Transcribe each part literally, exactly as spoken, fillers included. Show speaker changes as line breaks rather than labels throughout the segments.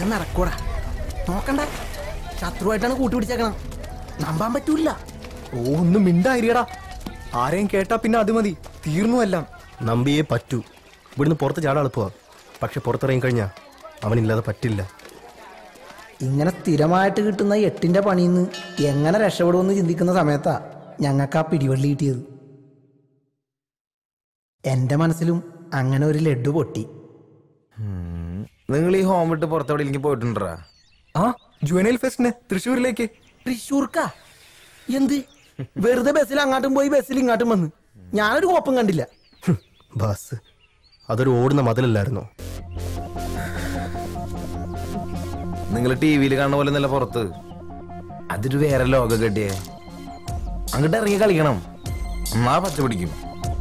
നടക്കൂടാ. നോക്കണ്ട, ശത്രുവായിട്ടാണ് കൂട്ടുപിടിച്ചേക്കണം. നമ്പാൻ പറ്റൂല.
ഓ ഒന്നും മിണ്ടായിരിക്കടാ. ആരെയും കേട്ടാ പിന്നെ അത് മതി, തീർന്നു എല്ലാം.
നമ്പിയേ പറ്റൂ. ഇവിടുന്ന് പുറത്ത് ചാടാൻ എളുപ്പമാ, പക്ഷെ പുറത്തിറങ്ങി കഴിഞ്ഞാ അവനില്ലാതെ പറ്റില്ല.
ഇങ്ങനെ സ്ഥിരമായിട്ട് കിട്ടുന്ന എട്ടിന്റെ പണിന്ന് എങ്ങനെ രക്ഷപ്പെടുമെന്ന് ചിന്തിക്കുന്ന സമയത്താ ഞങ്ങൾക്ക് ആ പിടിവള്ളി കിട്ടിയത്. എന്റെ മനസ്സിലും അങ്ങനെ ഒരു ലഡു പൊട്ടി.
നിങ്ങൾ ഈ ഹോം വിട്ട് പുറത്തെവിടെയെങ്കിലും പോയിട്ടുണ്ടാ?
ആ ജുവനൈൽ ഫെസ്റ്റിന് തൃശ്ശൂരിലേക്ക്.
തൃശ്ശൂർക്കാ? എന്ത് വെറുതെ ബസ്സിൽ അങ്ങോട്ടും പോയി ബസ്സിൽ ഇങ്ങോട്ടും വന്ന് ഞാനൊരു കോപ്പം കണ്ടില്ല.
ബസ് അതൊരു ഓടുന്ന മതിലല്ലായിരുന്നോ?
നിങ്ങൾ ടി വിയിൽ കാണുന്ന പോലെ നല്ല പുറത്ത് അതൊരു വേറെ ലോകം കെട്ടിയേ. അങ്ങോട്ട് ഇറങ്ങി കളിക്കണം, എന്നാ പച്ച പിടിക്കും.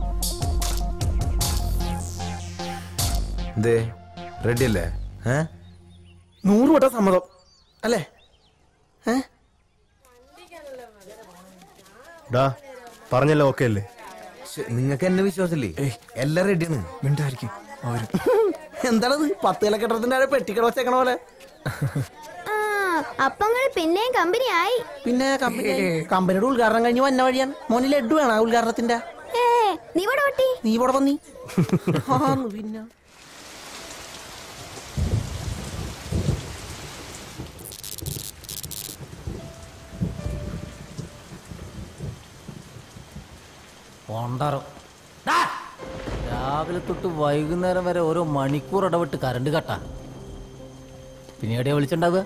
എന്തേ റെഡി അല്ലേ? ഏ
നൂറ് വട്ടം സമ്മതം അല്ലേ? ഏ
ഡാ പറഞ്ഞല്ലോ, ഓക്കെ അല്ലേ?
നിങ്ങൾക്ക് എന്നെ വിശ്വാസമില്ലേ? എല്ലാം റെഡിയാണ്.
മിണ്ടായിരിക്കും അവര്.
എന്താണത് പത്ത് കില കെട്ടത്തിന്റെ പെട്ടിക്കട വെച്ചേക്കണ പോലെ?
അപ്പങ്ങൾ പിന്നെയും കമ്പനി ആയി.
പിന്നെ കമ്പനി കമ്പനിയുടെ ഉദ്ഘാടനം കഴിഞ്ഞ് വന്ന വഴിയാണ്. മോനിൽ ലഡു വേണ ഉദ്ഘാടനത്തിന്റെ?
നീ
നീ ഇവിടെ വന്നി പിന്നെ
രാവിലെ തൊട്ട് വൈകുന്നേരം വരെ ഓരോ മണിക്കൂർ ഇടവിട്ട് കറണ്ട് കട്ടാ. പിന്നെ എവിടെയാ വിളിച്ചിട്ടുണ്ടാവുക?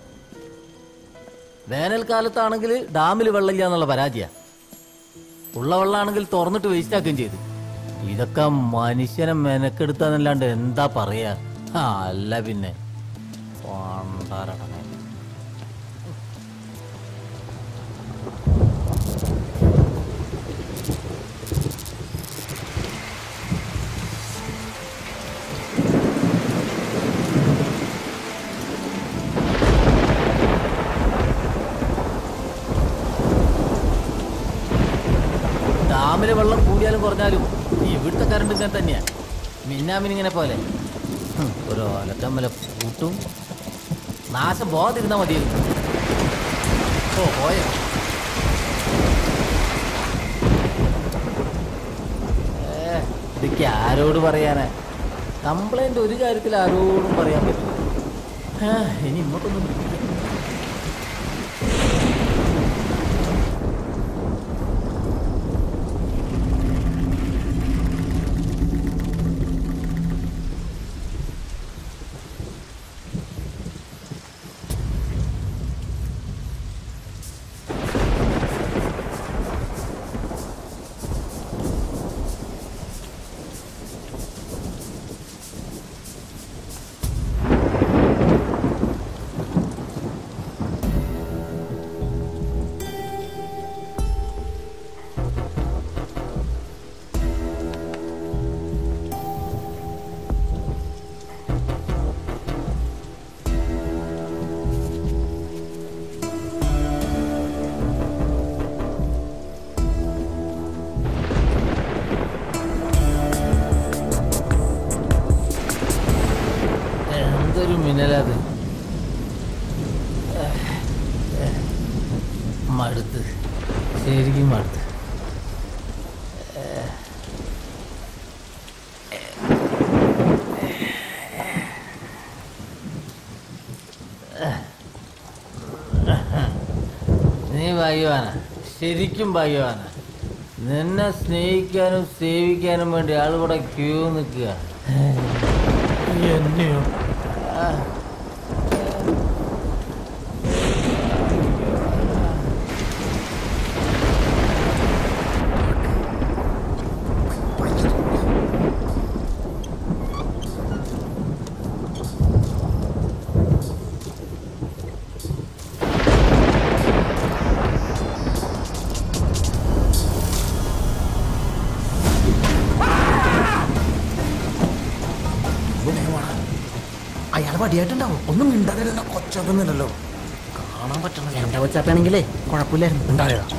വേനൽക്കാലത്താണെങ്കിൽ ഡാമിൽ വെള്ളമില്ല എന്നുള്ള പരാതിയാ. ഉള്ള വെള്ളമാണെങ്കിൽ തുറന്നിട്ട് വേസ്റ്റ് ആക്കുകയും ചെയ്തു. ഇതൊക്കെ മനുഷ്യനെ മെനക്കെടുത്താന്നല്ലാണ്ട് എന്താ പറയാ? ആ അല്ല പിന്നെ പണ്ടാരടങ്ങ. ഡാമിലെ വെള്ളം കൂടിയാലും കുറഞ്ഞാലും ഇവിടുത്തെ കറണ്ട് ഇങ്ങനെ തന്നെയാ, മിന്നാമിനിങ്ങനെ പോലെ. ഓരോ അലക്കമ്മല കൂട്ടും. നാശം പോകാതിരുന്നാ മതിയായിരുന്നു. ഓ പോയോ? ഏ ഇതൊക്കെ ആരോട് പറയാനാ? കംപ്ലൈന്റ് ഒരു കാര്യത്തിൽ ആരോടും പറയാൻ പറ്റില്ല. ഇനി ഇങ്ങോട്ടൊന്നും മിന്നലത് മടുത്ത്, ശരിക്കും മടുത്ത്. നീ ഭാഗ്യവാന, ശരിക്കും ഭാഗ്യവാന. നിന്നെ സ്നേഹിക്കാനും സേവിക്കാനും വേണ്ടി ആളുകൂടെ ക്യൂ നിൽക്കുക. എന്നെയോ?
അയാൾ പടിയായിട്ടുണ്ടാവും. ഒന്നും മിണ്ടാതെ കൊച്ചൊന്നുമില്ലല്ലോ, കാണാൻ പറ്റണം. എന്റെ കൊച്ചാപ്പാണെങ്കിലേ കുഴപ്പമില്ലായിരുന്നു. ഉണ്ടായോ?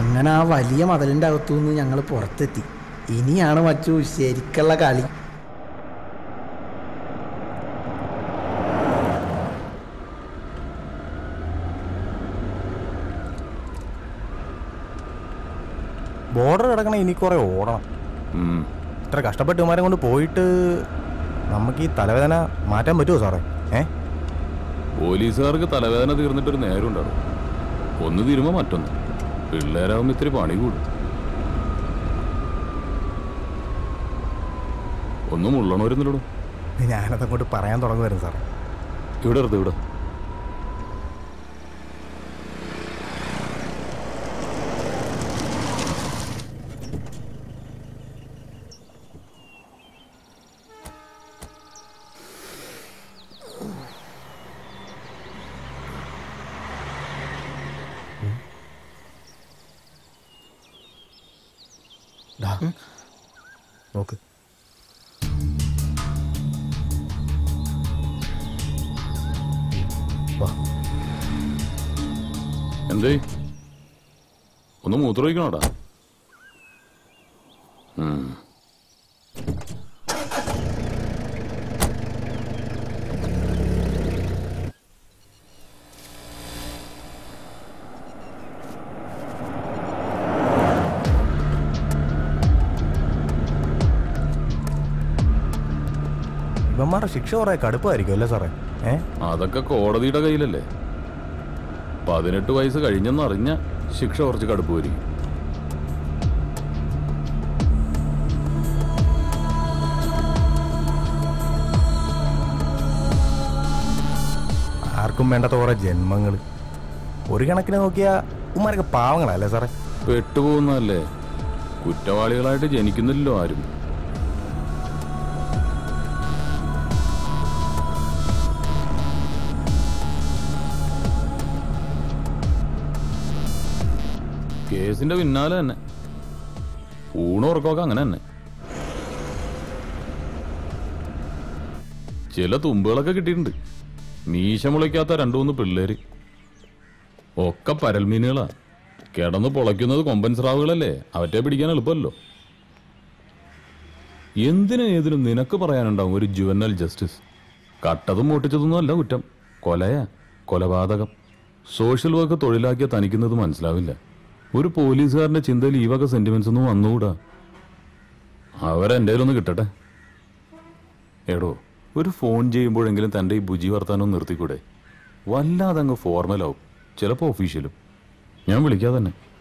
അങ്ങനെ ആ വലിയ മതിലിൻ്റെ അകത്തുനിന്ന് ഞങ്ങൾ പുറത്തെത്തി. ഇനിയാണ് മച്ചു ശരിക്കുള്ള കളി.
ബോർഡർ കിടക്കണ ഇനി കുറെ ഓടണം. ഇത്ര കഷ്ടപ്പെട്ട് ഇവന്മാരെ കൊണ്ട് പോയിട്ട് നമുക്ക് ഈ തലവേദന മാറ്റാൻ പറ്റുമോ സാറേ? ഏ
പോലീസുകാർക്ക് തലവേദന തീർന്നിട്ടൊരു നേരം ഉണ്ടാവും. ഒന്ന് തീരുമ്പോ മറ്റൊന്ന്. പിള്ളേരാകുമ്പോ ഇത്തിരി പണി കൂടും. ഒന്നും ഉള്ളണവരുന്നില്ലടോ.
ഞാനതങ്ങോട്ട് പറയാൻ തുടങ്ങുമായിരുന്നു സാറേ.
ഇവിടെ എടുത്ത് ഇവിടെ
നോക്ക്.
എന്തേ ഒന്ന് മൂത്രമൊഴിക്കണോടാ?
ഇവന്മാരുടെ ശിക്ഷ കുറെ കടുപ്പമായിരിക്കും അല്ലേ സാറേ? ഏ
അതൊക്കെ കോടതിയുടെ കയ്യിലല്ലേ. പതിനെട്ട് വയസ്സ് കഴിഞ്ഞെന്നറിഞ്ഞ ശിക്ഷ കുറച്ച് കടുപ്പ് വരും.
ആർക്കും വേണ്ടാത്ത കുറെ ജന്മങ്ങൾ. ഒരു കണക്കിന് നോക്കിയാൽ ഉമ്മാരൊക്കെ പാവങ്ങളല്ലേ സാറേ?
പെട്ടുപോകുന്നതല്ലേ. കുറ്റവാളികളായിട്ട് ജനിക്കുന്നില്ലല്ലോ ആരും. കേസിന്റെ പിന്നാലെ തന്നെ ഊണുറക്കമൊക്കെ അങ്ങനെ തന്നെ. ചില തുമ്പുകളൊക്കെ കിട്ടിയിട്ടുണ്ട്. മീശ മുളയ്ക്കാത്ത രണ്ടു മൂന്ന് പിള്ളേര്. ഒക്കെ പരൽമീനുകളാ. കിടന്ന് പൊളയ്ക്കുന്നത് കൊമ്പൻ സ്രാവുകളല്ലേ. അവറ്റെ പിടിക്കാൻ എളുപ്പമല്ലോ. എന്തിനും ഏതിനും നിനക്ക് പറയാനുണ്ടാവും ഒരു ജുവനൽ ജസ്റ്റിസ്. കട്ടതും മോട്ടിച്ചതൊന്നും അല്ല കുറ്റം. കൊലയാ, കൊലപാതകം. സോഷ്യൽ വർക്ക് തൊഴിലാക്കിയ തനിക്കുന്നത് മനസ്സിലാവില്ല. ഒരു പോലീസുകാരൻ്റെ ചിന്തയിൽ ഈ വക സെന്റിമെന്റ്സ് ഒന്നും വന്നുകൂടാ. അവരെൻ്റെ കയ്യിലൊന്ന് കിട്ടട്ടെ. എടോ, ഒരു ഫോൺ ചെയ്യുമ്പോഴെങ്കിലും തൻ്റെ ഈ ബുജി വർത്താനം നിർത്തിക്കൂടെ? വല്ലാതെ അങ്ങ് ഫോർമലാവും, ചിലപ്പോൾ ഒഫീഷ്യലും. ഞാൻ വിളിക്കാതെ തന്നെ.